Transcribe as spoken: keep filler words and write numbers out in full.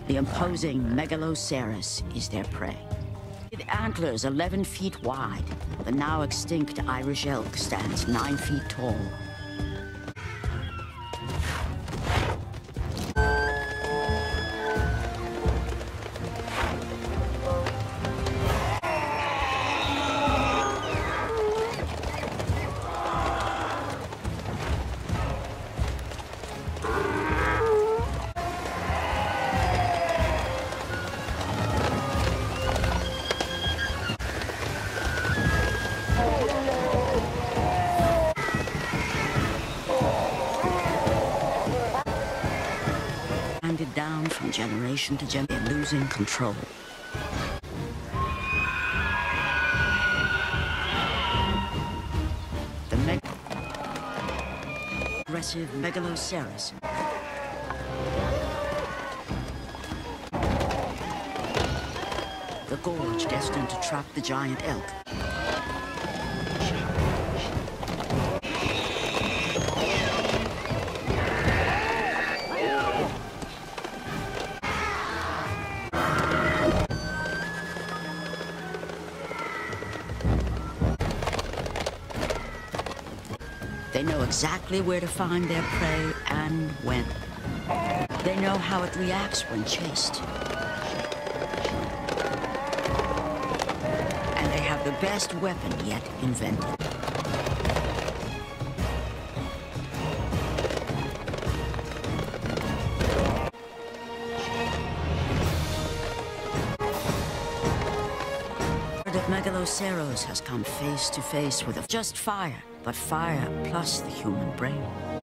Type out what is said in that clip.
The imposing Megaloceros is their prey. With antlers eleven feet wide, the now extinct Irish elk stands nine feet tall. Handed down from generation to generation, they're losing control. The meg aggressive Megaloceros. The gorge destined to trap the giant elk. They know exactly where to find their prey and when. They know how it reacts when chased. And they have the best weapon yet invented. The Megaloceros has come face to face with a just fire, but fire plus the human brain.